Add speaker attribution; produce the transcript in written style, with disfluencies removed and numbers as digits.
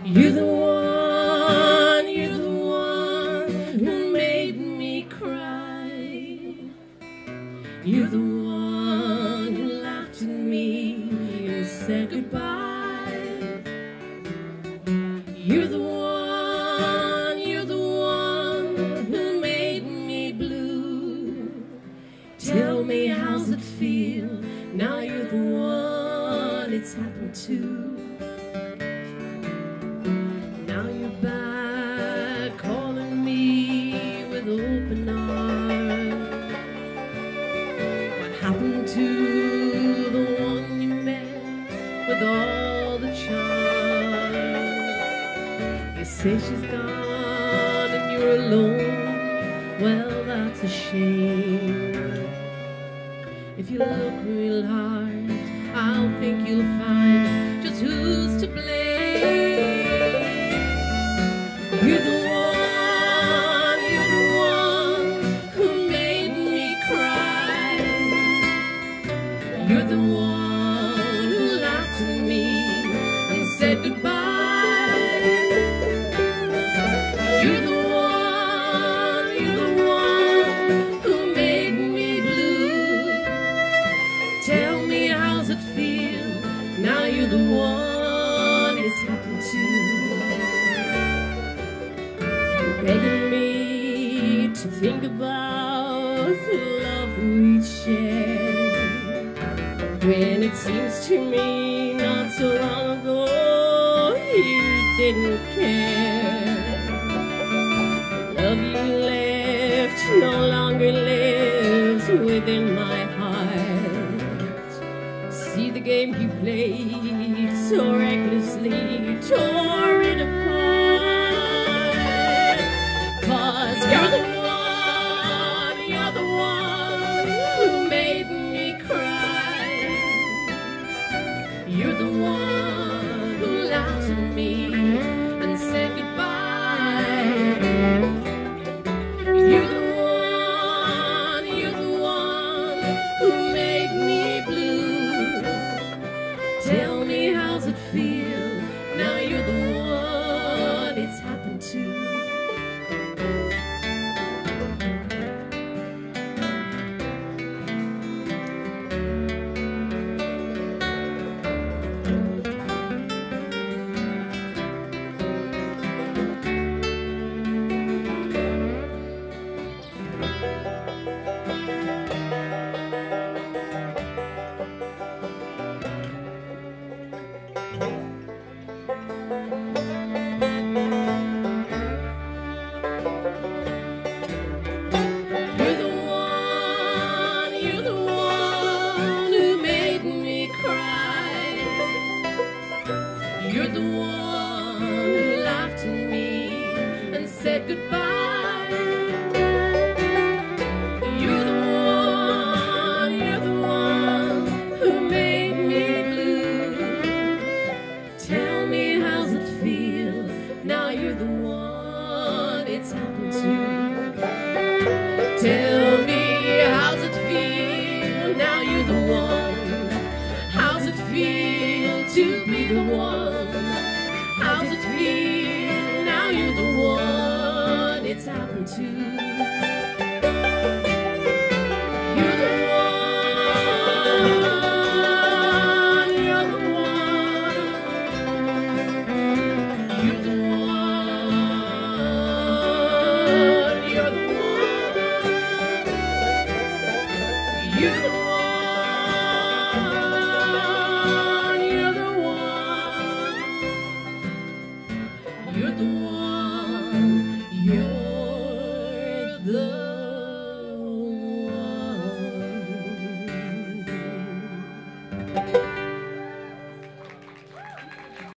Speaker 1: You're the one who made me cry. You're the one who laughed at me and said goodbye. You're the one who made me blue. Tell me, how's it feel? Now you're the one it's happened to. Open arms. What happened to the one you met with all the charm? You say she's gone and you're alone. Well, that's a shame. If you look real hard, I'll think you'll find just who's to blame. You're the You're the one who laughed at me and said goodbye. You're the one who made me blue. Tell me, how's it feel? Now you're the one it's happened to. Begging me to think about the love we shared, when it seems to me not so long ago you didn't care. The love you left no longer lives within my heart. See the game you played so recklessly, tore it apart. 'Cause you're the one who made me cry. You're the one who laughed at me and said goodbye. You're the one who made me blue. Tell me, how's it feel? Now you're the one it's happened to. You're the one who made me cry. You're the one who laughed at me and said goodbye. You're the one who made me blue. Tell me, how's it feel? Now you're the one it's happened to. Tell me, how's it feel? Now you're the one. How's it feel to be the one? How's it feel? Now you're the one it's happened to.